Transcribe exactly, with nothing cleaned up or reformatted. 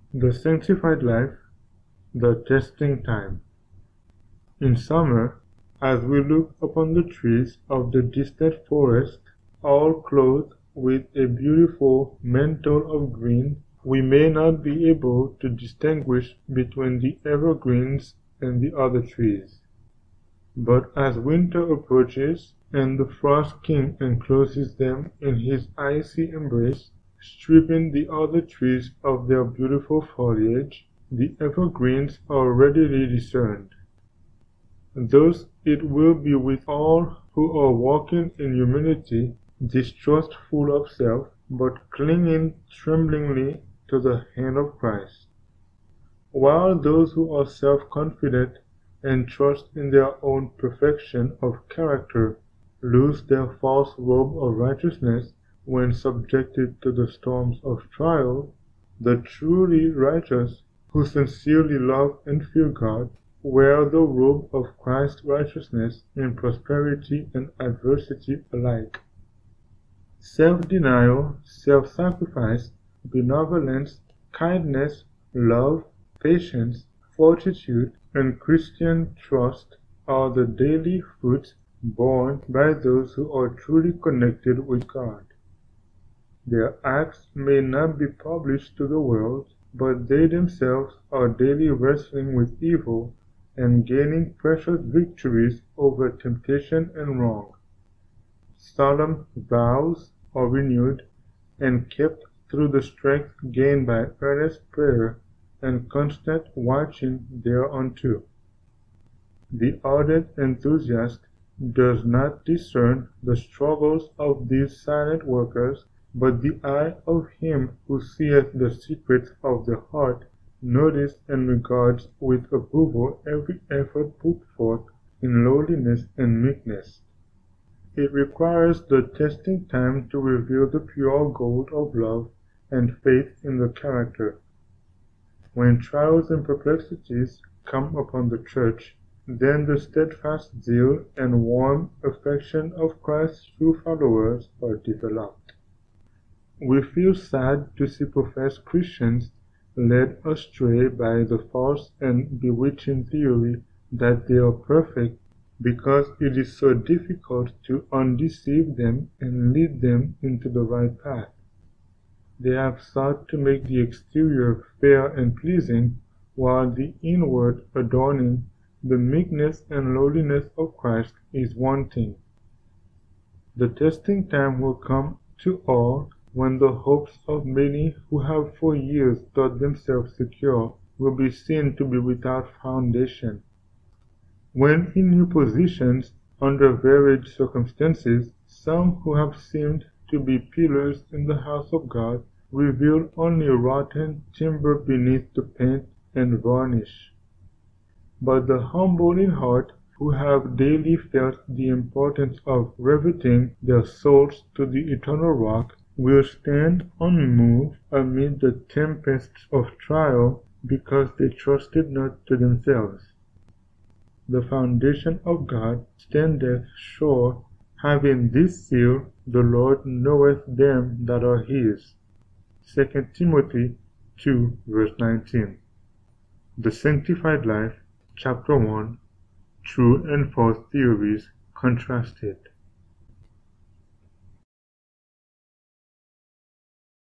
The sanctified life, the testing time. In summer, as we look upon the trees of the distant forest, all clothed with a beautiful mantle of green, we may not be able to distinguish between the evergreens and the other trees. But as winter approaches, and the frost king encloses them in his icy embrace, stripping the other trees of their beautiful foliage, the evergreens are readily discerned. Thus it will be with all who are walking in humility, distrustful of self, but clinging tremblingly to the hand of Christ. While those who are self-confident and trust in their own perfection of character lose their false robe of righteousness when subjected to the storms of trial, the truly righteous, who sincerely love and fear God, wear the robe of Christ's righteousness in prosperity and adversity alike. Self-denial, self-sacrifice, benevolence, kindness, love, patience, fortitude, and Christian trust are the daily fruits borne by those who are truly connected with God. Their acts may not be published to the world, but they themselves are daily wrestling with evil and gaining precious victories over temptation and wrong. Solemn vows are renewed and kept through the strength gained by earnest prayer and constant watching thereunto. The ardent enthusiast does not discern the struggles of these silent workers, but the eye of him who seeth the secrets of the heart notices and regards with approval every effort put forth in lowliness and meekness. It requires the testing time to reveal the pure gold of love and faith in the character. When trials and perplexities come upon the church, then the steadfast zeal and warm affection of Christ's true followers are developed. We feel sad to see professed Christians led astray by the false and bewitching theory that they are perfect, because it is so difficult to undeceive them and lead them into the right path. They have sought to make the exterior fair and pleasing, while the inward adorning, the meekness and lowliness of Christ, is wanting. The testing time will come to all when the hopes of many who have for years thought themselves secure will be seen to be without foundation. When in new positions, under varied circumstances, some who have seemed to be pillars in the house of God reveal only rotten timber beneath the paint and varnish. But the humble in heart, who have daily felt the importance of riveting their souls to the eternal rock, will stand unmoved amid the tempests of trial, because they trusted not to themselves. The foundation of God standeth sure, having this seal, the Lord knoweth them that are his. Second Timothy two, verse nineteen. The Sanctified Life, Chapter one, True and False Theories Contrasted.